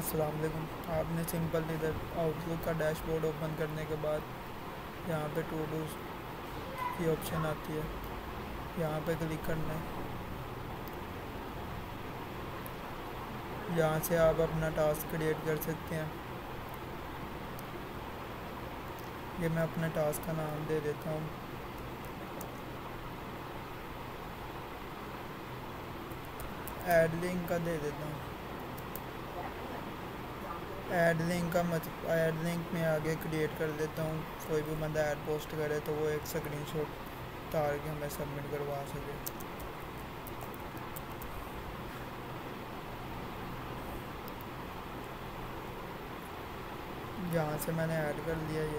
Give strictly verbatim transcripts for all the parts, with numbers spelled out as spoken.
अस्सलाम वालेकुम। आपने सिंपल इधर आउटलुक का डैशबोर्ड ओपन करने के बाद यहाँ पे टू डू की ऑप्शन आती है, यहाँ पे क्लिक करना है। यहाँ से आप अपना टास्क क्रिएट कर सकते हैं। ये मैं अपने टास्क का नाम दे देता हूँ, ऐड लिंक का दे देता हूँ। ऐड लिंक का मतलब ऐड लिंक में आगे क्रिएट कर देता हूँ। कोई भी बंदा ऐड पोस्ट करे तो वो एक स्क्रीनशॉट उतार के हमें सबमिट करवा सके। यहाँ से मैंने ऐड कर लिया। ये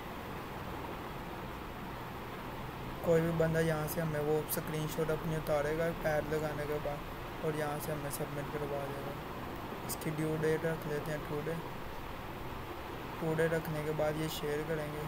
कोई भी बंदा यहाँ से हमें वो स्क्रीनशॉट अपनी उतारेगा ऐड लगाने के बाद और यहाँ से हमें सबमिट करवा देगा। इसकी ड्यू डेट रख लेते हैं टू डे। टू डे रखने के बाद ये शेयर करेंगे।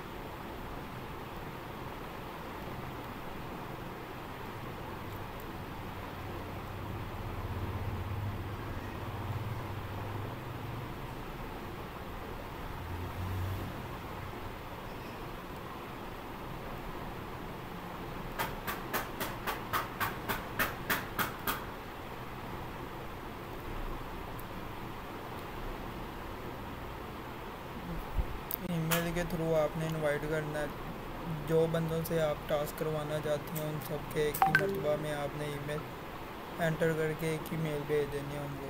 ईमेल के थ्रू आपने इनवाइट करना है। जो बंदों से आप टास्क करवाना चाहते हैं उन सब के एक ही मरतबा में आपने ईमेल एंटर करके एक ही मेल भेज देनी है उनको।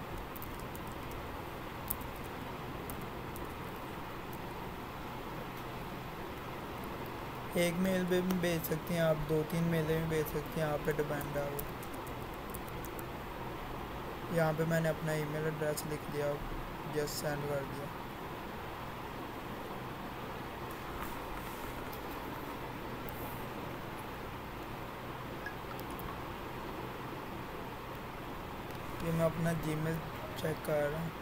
एक मेल पे भी भेज सकते हैं आप, दो तीन मेलें भी भेज सकते हैं, आप पे डिपेंड है वो। यहाँ पे मैंने अपना ईमेल एड्रेस लिख दिया, जस्ट सेंड कर दिया। ये मैं अपना जीमेल चेक कर रहा हूँ।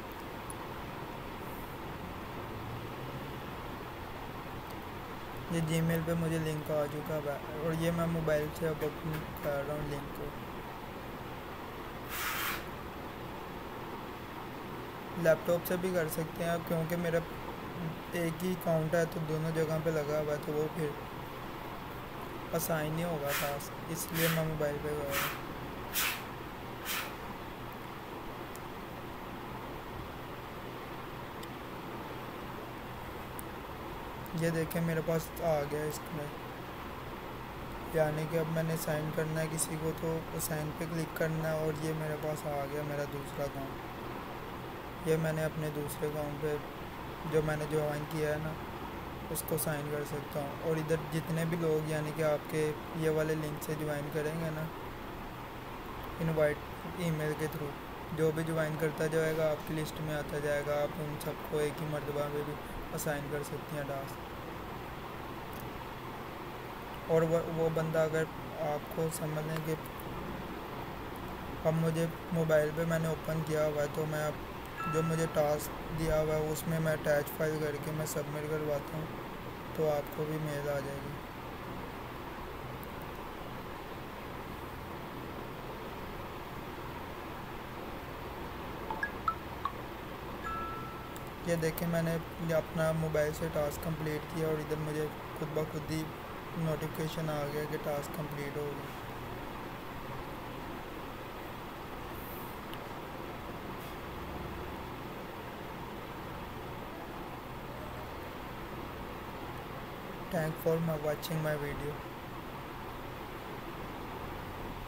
ये जीमेल पे मुझे लिंक आ चुका है और ये मैं मोबाइल से अब ओपन कर रहा हूँ लिंक को। लैपटॉप से भी कर सकते हैं आप, क्योंकि मेरा एक ही अकाउंट है तो दोनों जगह पे लगा हुआ है, तो वो फिर असाइन नहीं होगा टास्क, इसलिए मैं मोबाइल पे कर रहा हूँ। ये देखें मेरे पास आ गया इसमें, यानी कि अब मैंने साइन करना है किसी को तो साइन पे क्लिक करना है और ये मेरे पास आ गया मेरा दूसरा अकाउंट। ये मैंने अपने दूसरे अकाउंट पे जो मैंने ज्वाइन किया है ना उसको साइन कर सकता हूँ। और इधर जितने भी लोग यानी कि आपके ये वाले लिंक से ज्वाइन करेंगे ना इनवाइट ईमेल के थ्रू, जो भी ज्वाइन करता जाएगा आपकी लिस्ट में आता जाएगा। आप उन सबको एक ही मरतबा में भी असाइन कर सकती हैं टास्क। और वो वो बंदा अगर आपको समझ लें कि अब मुझे मोबाइल पे मैंने ओपन किया हुआ है तो मैं अब जो मुझे टास्क दिया हुआ है उसमें मैं अटैच फाइल करके मैं सबमिट करवाता हूँ तो आपको भी मेल आ जाएगी। ये देखें मैंने अपना मोबाइल से टास्क कंप्लीट किया और इधर मुझे खुद ब खुद ही नोटिफिकेशन आ गया कि टास्क कंप्लीट हो गया। Thank for watching my video.